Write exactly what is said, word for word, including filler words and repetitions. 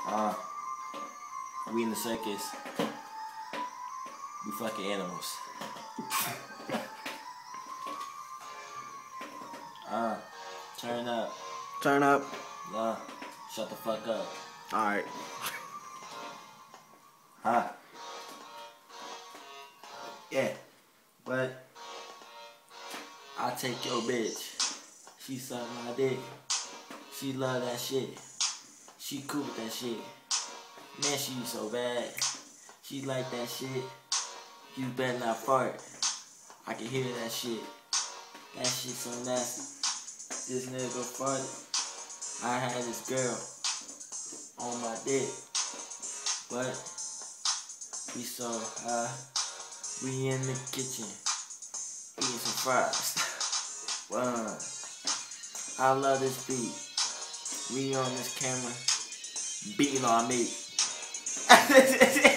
Uh, we in the circus. We fucking animals. Uh, turn up. Turn up. Nah, shut the fuck up. Alright. Huh? Yeah, but I take your bitch. She suck my dick. She love that shit. She cool with that shit. Man, she so bad. She like that shit. You better not fart. I can hear that shit. That shit so nasty. This nigga farted. I had this girl on my dick, but we so high. We in the kitchen eating some fries. Wow. I love this beat. We on this camera beating on me.